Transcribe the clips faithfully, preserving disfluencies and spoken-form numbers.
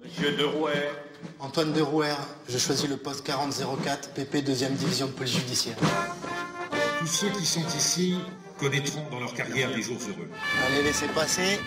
Monsieur Derouer. Antoine Derouer, je choisis le poste quarante zéro quatre, P P deuxième division de police judiciaire. Tous ceux qui sont ici connaîtront dans leur carrière des jours heureux. Allez, laissez passer.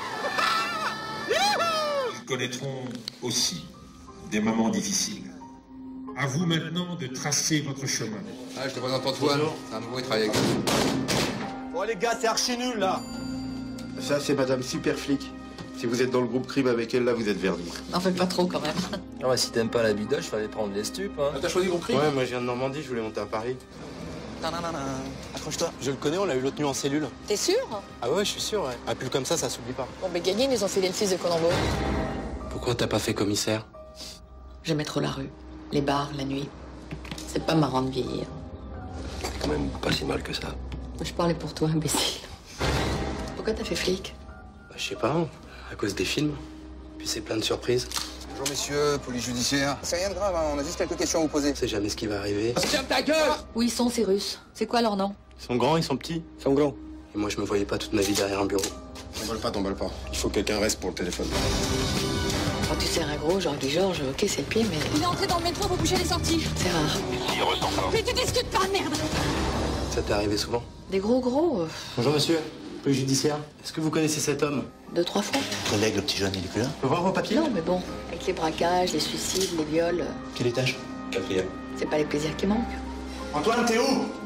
Ils connaîtront aussi des moments difficiles. À vous maintenant de tracer votre chemin. Ah, je te présente Antoine, c'est un nouveau, il travaille avec nous. Bon les gars, c'est archi nul là. Ça, c'est Madame Super Flic. Si vous êtes dans le groupe crime avec elle, là, vous êtes vernis. N'en fais pas trop quand même. Ah ouais, si t'aimes pas la bidoche, fallait prendre les stupes, hein. Ah, t'as choisi groupe crime? Ouais, moi je viens de Normandie, je voulais monter à Paris. Nanana, accroche-toi. Je le connais, on l'a eu l'autre nuit en cellule. T'es sûr? Ah ouais, je suis sûr, ouais. Un pull comme ça, ça s'oublie pas. Bon, ben gagné, ils nous ont filé le fils de Colombo. Pourquoi t'as pas fait commissaire? J'aimais trop la rue, les bars, la nuit. C'est pas marrant de vieillir. C'est quand même pas si mal que ça. Je parlais pour toi, imbécile. Pourquoi t'as fait flic? Bah, je sais pas, à cause des films. Puis c'est plein de surprises. Bonjour messieurs, police judiciaire. C'est rien de grave, hein, on a juste quelques questions à vous poser. On sait jamais ce qui va arriver. Ferme ta gueule! Où ils sont, ces Russes? C'est quoi leur nom? Ils sont grands, ils sont petits. Ils sont grands. Et moi, je me voyais pas toute ma vie derrière un bureau. T'emballes pas, t'emballes pas. Il faut que quelqu'un reste pour le téléphone. Quand tu sers un gros, genre du Georges, ok, c'est le pied, mais Il est entré dans le métro, faut bouger les sorties. c'est rare. Mais tu discutes pas, merde. Ça t'est arrivé souvent? Des gros gros, euh, Bonjour monsieur, police judiciaire. Est-ce que vous connaissez cet homme? deux, trois fois. Collègue, le petit jeune, il est plus là. Je peux voir vos papiers? Non, mais bon, avec les braquages, les suicides, les viols, euh, Quel étage? Quatrième. c'est pas les plaisirs qui manquent. Antoine, t'es où?